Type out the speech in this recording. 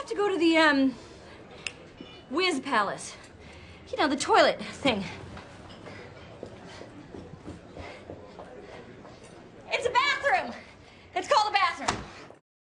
have to go to the, Wizz Palace. You know, the toilet thing.